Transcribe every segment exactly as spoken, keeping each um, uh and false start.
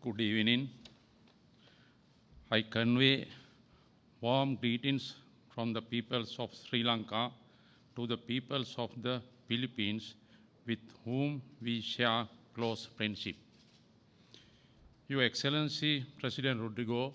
Good evening. I convey warm greetings from the peoples of Sri Lanka to the peoples of the Philippines with whom we share close friendship. Your Excellency President Rodrigo,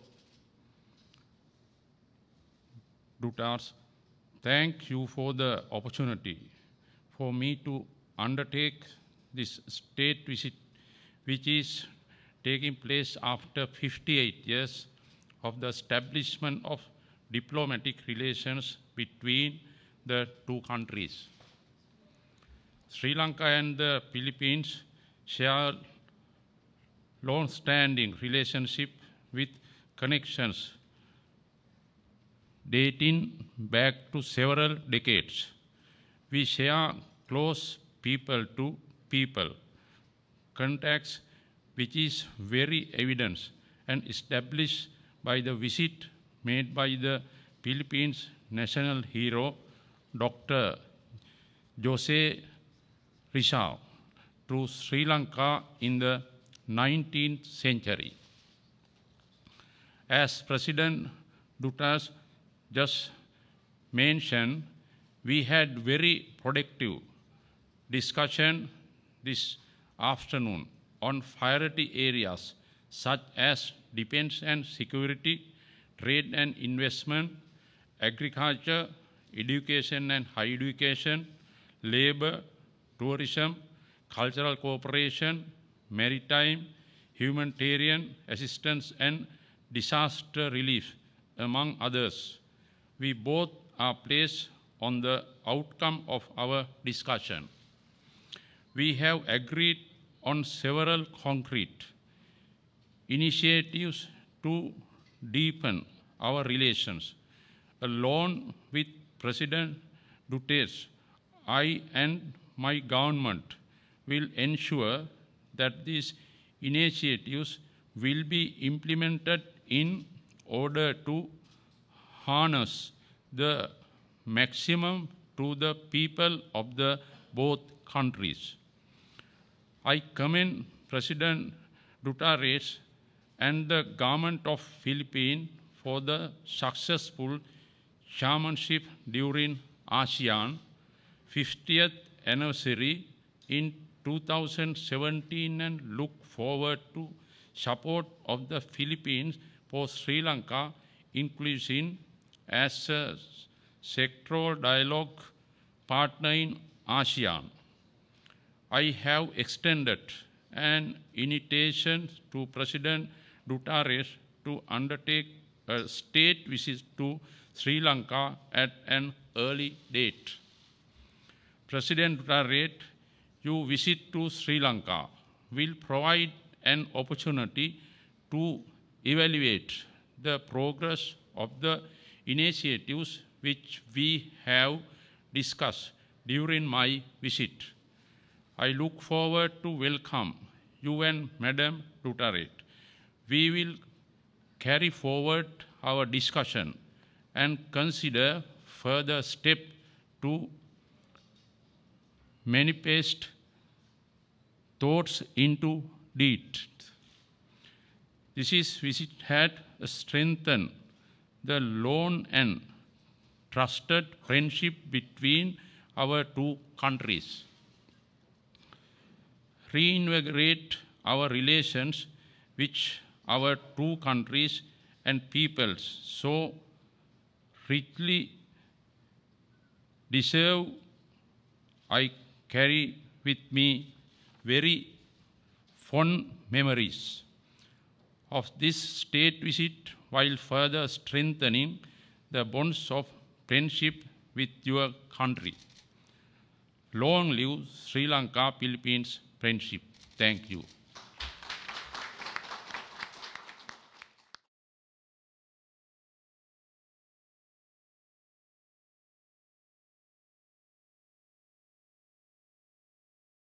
Duterte, thank you for the opportunity for me to undertake this state visit, which is taking place after fifty-eight years of the establishment of diplomatic relations between the two countries. Sri Lanka and the Philippines share long-standing relationship with connections dating back to several decades. We share close people-to-people contacts, which is very evident and established by the visit made by the Philippines national hero, Doctor Jose Rizal, to Sri Lanka in the nineteenth century. As President Duterte just mentioned, we had very productive discussion this afternoon on priority areas such as defense and security, trade and investment, agriculture, education and higher education, labor, tourism, cultural cooperation, maritime, humanitarian assistance and disaster relief, among others. We both are pleased on the outcome of our discussion. We have agreed on several concrete initiatives to deepen our relations. Along with President Duterte, I and my government will ensure that these initiatives will be implemented in order to harness the maximum to the people of the both countries. I commend President Duterte and the government of Philippines for the successful chairmanship during ASEAN fiftieth anniversary in two thousand seventeen and look forward to support of the Philippines for Sri Lanka inclusion as a sectoral dialogue partner in ASEAN. I have extended an invitation to President Duterte to undertake a state visit to Sri Lanka at an early date. President Duterte, your visit to Sri Lanka will provide an opportunity to evaluate the progress of the initiatives which we have discussed during my visit. I look forward to welcome you and Madam Duterte. We will carry forward our discussion and consider further steps to manifest thoughts into deeds. This is visit had strengthened the long and trusted friendship between our two countries, reinvigorate our relations which our two countries and peoples so richly deserve. I carry with me very fond memories of this state visit while further strengthening the bonds of friendship with your country. Long live Sri Lanka-Philippines friendship. Thank you.